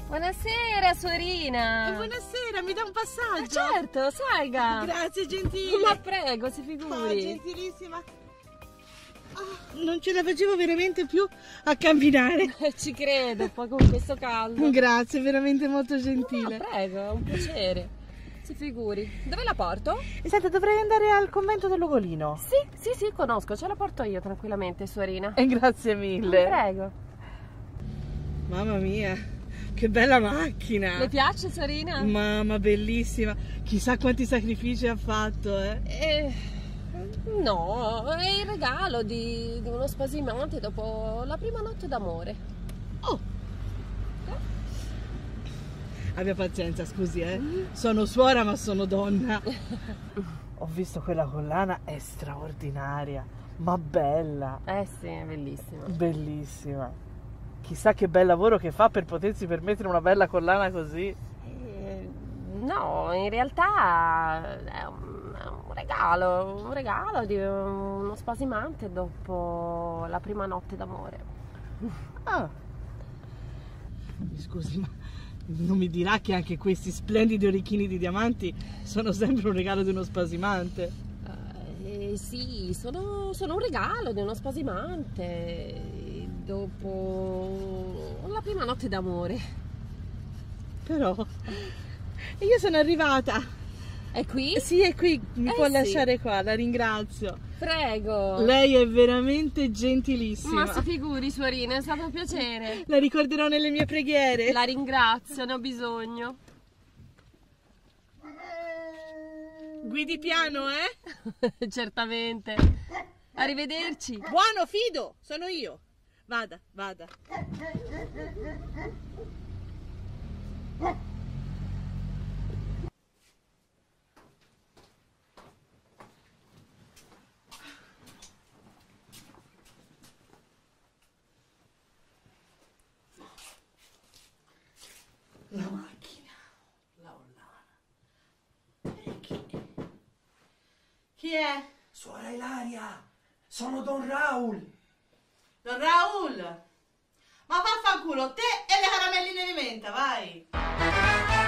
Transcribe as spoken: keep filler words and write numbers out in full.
Buonasera, suorina. E buonasera, mi dà un passaggio? Eh certo, salga. Grazie, gentile. Ma prego, si figuri. Oh, gentilissima. Oh, non ce la facevo veramente più a camminare. Ci credo, poi con questo caldo. Grazie, veramente molto gentile. Ma prego, è un piacere. Si figuri. Dove la porto? E senta, dovrei andare al convento dell'Ugolino. Sì, sì, sì, conosco, ce la porto io tranquillamente, suorina. E grazie mille. Prego. Mamma mia, che bella macchina. Le piace, suorina? Mamma, bellissima. Chissà quanti sacrifici ha fatto, eh. Eh, no, è il regalo di, di uno spasimante dopo la prima notte d'amore. Oh. Abbia pazienza, scusi, eh. Sono suora ma sono donna. Ho visto quella collana, è straordinaria, ma bella. Eh sì, è bellissima. Bellissima. Chissà che bel lavoro che fa per potersi permettere una bella collana così. Eh, no, in realtà è un, è un regalo, un regalo di uno spasimante dopo la prima notte d'amore. Ah. Mi scusi, ma non mi dirà che anche questi splendidi orecchini di diamanti sono sempre un regalo di uno spasimante? Eh, sì, sono, sono un regalo di uno spasimante dopo la prima notte d'amore. Però io sono arrivata. È qui? Sì, è qui, mi Eh, può sì. lasciare qua, la ringrazio. Prego. Lei è veramente gentilissima. Ma si figuri, suorina, è stato un piacere. La ricorderò nelle mie preghiere. La ringrazio, ne ho bisogno. Guidi piano, eh? Certamente. Arrivederci. Buono, fido, sono io. Vada, vada. La macchina, la Ollana. E chi? Chi è? Suora Ilaria, sono Don Raul. Don Raul! Ma vaffanculo, te e le caramelline di menta, vai!